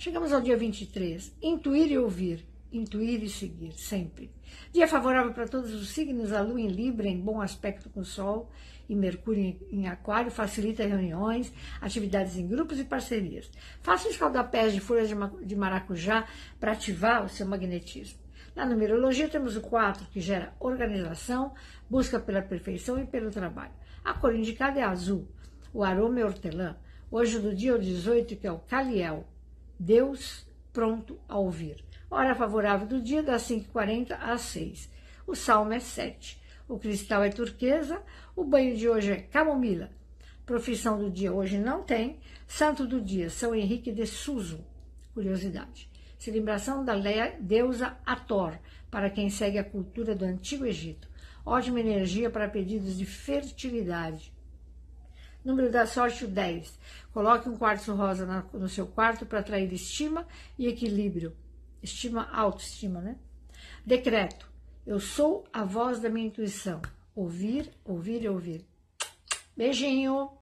Chegamos ao dia 23. Intuir e ouvir. Intuir e seguir, sempre. Dia favorável para todos os signos, a Lua em Libra, em bom aspecto com o Sol e Mercúrio em Aquário, facilita reuniões, atividades em grupos e parcerias. Faça um escaldapés de folhas de maracujá para ativar o seu magnetismo. Na numerologia temos o 4, que gera organização, busca pela perfeição e pelo trabalho. A cor indicada é azul, o aroma é hortelã. Hoje do dia é o 18, que é o Caliel, Deus pronto a ouvir. Hora favorável do dia, das 5h40 às 6. O salmo é 7. O cristal é turquesa. O banho de hoje é camomila. Profissão do dia hoje não tem. Santo do dia, São Henrique de Suso. Curiosidade. Celebração da deusa Hathor, para quem segue a cultura do Antigo Egito. Ótima energia para pedidos de fertilidade. Número da sorte, o 10. Coloque um quartzo rosa no seu quarto para atrair estima e equilíbrio. Autoestima, né? Decreto. Eu sou a voz da minha intuição. Ouvir, ouvir e ouvir. Beijinho!